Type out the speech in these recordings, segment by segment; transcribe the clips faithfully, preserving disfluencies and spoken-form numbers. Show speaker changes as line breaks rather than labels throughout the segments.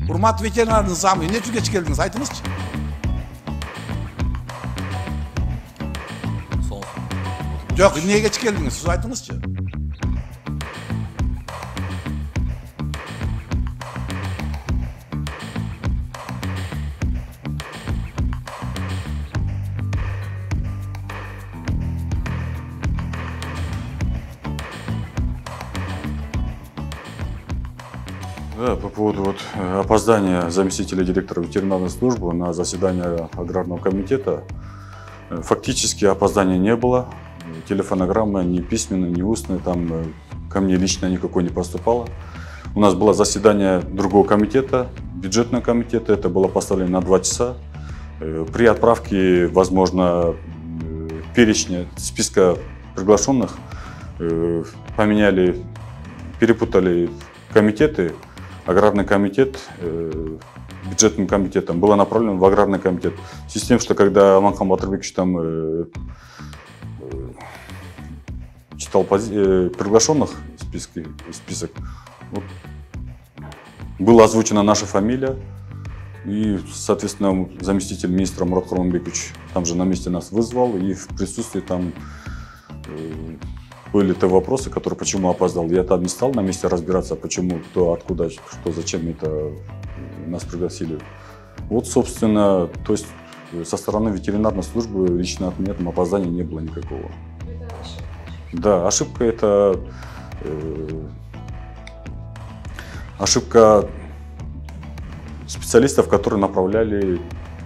Урмат ветеринар низамы, не кеч келдиңиз, айтыңызчы. Жок, эмне кеч келдиңиз, сиз айтыңызчы.
Да, по поводу вот опоздания заместителя директора ветеринарной службы на заседание аграрного комитета, фактически опоздания не было. Телефонограмма ни письменная, ни устная, там ко мне лично никакой не поступало. У нас было заседание другого комитета, бюджетного комитета, это было поставлено на два часа. При отправке, возможно, перечня списка приглашенных поменяли, перепутали комитеты. Аграрный комитет э, бюджетным комитетом было направлено в аграрный комитет. В связи с тем, что когда Аманхан Батырбекович там э, э, читал э, приглашенных списки, список, вот, была озвучена наша фамилия, и, соответственно, заместитель министра Мурат Курманбекович там же на месте нас вызвал, и в присутствии там э, были те вопросы, которые почему опоздал. Я там не стал на месте разбираться, почему, кто, откуда, что, зачем это нас пригласили. Вот, собственно, то есть со стороны ветеринарной службы лично от меня там опоздания не было никакого. Это ошибка. Да, ошибка это э, ошибка специалистов, которые направляли,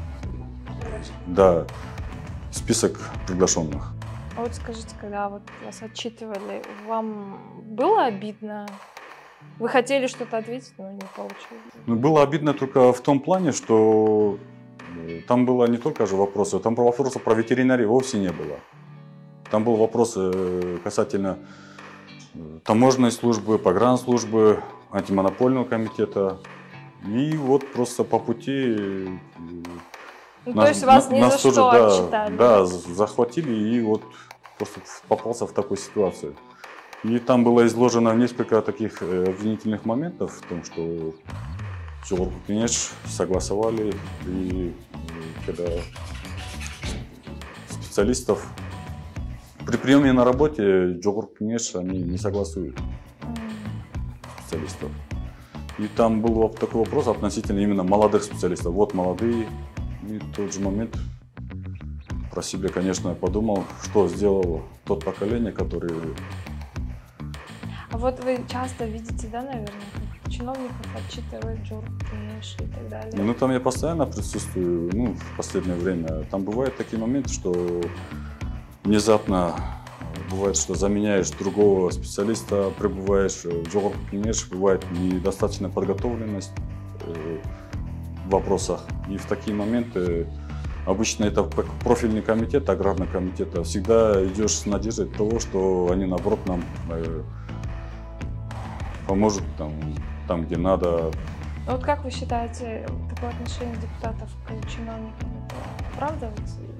да, список приглашенных.
А вот скажите, когда вот вас отчитывали, вам было обидно? Вы хотели что-то ответить, но не получилось?
Ну, было обидно только в том плане, что там было не только же вопросы, там вопросов про ветеринарию вовсе не было. Там был вопрос касательно таможенной службы, погранслужбы, антимонопольного комитета. И вот просто по пути...
Ну,
нас,
то есть вас ни за
тоже,
что
да,
отчитали?
Да, захватили и вот просто попался в такую ситуацию. И там было изложено несколько таких обвинительных моментов в том, что Джогорку Кенеш согласовали, и когда специалистов при приеме на работе Джогорку Кенеш они не согласуют специалистов. И там был такой вопрос относительно именно молодых специалистов. Вот молодые. И в тот же момент про себя, конечно, подумал, что сделало тот поколение, которое...
А вот вы часто видите, да, наверное, как чиновников отчитывают Джогорку Кенеш и так далее?
Ну, там я постоянно присутствую, ну, в последнее время. Там бывают такие моменты, что внезапно бывает, что заменяешь другого специалиста, прибываешь в Джогорку Кенеш, бывает недостаточная подготовленность в вопросах. И в такие моменты обычно это профильный комитет, аграрный комитет, всегда идешь с надеждой того, что они, наоборот, нам э, поможет там, там, где надо.
Вот как вы считаете, такое отношение депутатов к чиновникам, это правда?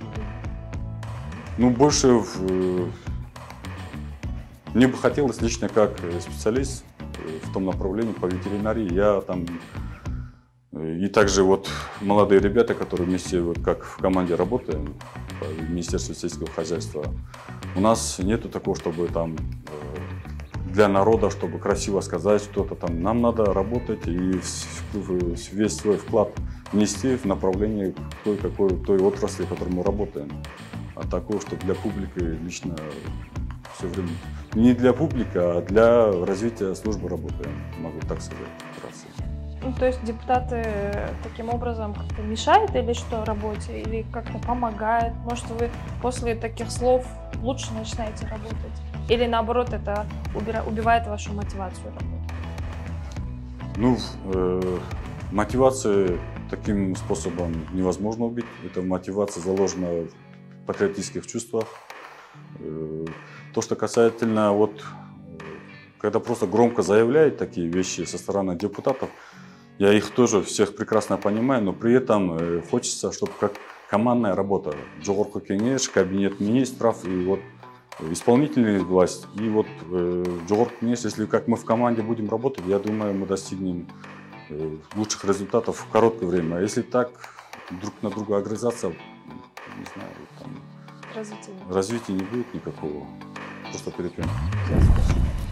Ну, больше в, мне бы хотелось лично как специалист в том направлении по ветеринарии. Я там и также вот молодые ребята, которые вместе, вот как в команде работаем, в Министерстве сельского хозяйства, у нас нету такого, чтобы там для народа, чтобы красиво сказать что-то там. Нам надо работать и весь свой вклад внести в направлении той, какой, той отрасли, в которой мы работаем. А такого, чтобы для публики лично все время. Не для публики, а для развития службы работаем, могу так сказать.
Ну, то есть депутаты таким образом как-то мешают или что работе, или как-то помогают? Может, вы после таких слов лучше начинаете работать? Или наоборот, это убивает вашу мотивацию работать?
Ну, э, мотивацию таким способом невозможно убить. Эта мотивация заложена в патриотических чувствах. Э, то, что касательно, вот, когда просто громко заявляют такие вещи со стороны депутатов, я их тоже всех прекрасно понимаю, но при этом э, хочется, чтобы как командная работа. Джогорку Кенеш, кабинет министров и вот исполнительная власть. И вот э, Джогорку Кенеш, если как мы в команде будем работать, я думаю, мы достигнем э, лучших результатов в короткое время. А если так друг на друга огрызаться, не знаю, там
Развитие.
развития не будет никакого. Просто перепьем.
Всё, спасибо.